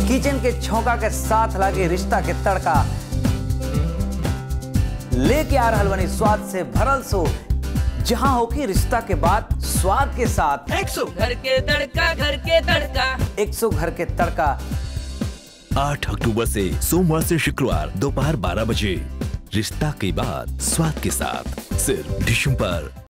Kitchen के छौंका के साथ लागे रिश्ता के तड़का लेके आ रहल बनी स्वाद से भरल सो, जहां होगी रिश्ता के बाद स्वाद के साथ 100 घर के तड़का, घर के तड़का, 100 घर के तड़का। 8 अक्टूबर से सोमवार से शुक्रवार दोपहर 12 बजे। रिश्ता के बाद स्वाद के साथ सिर्फ डिशुम पर।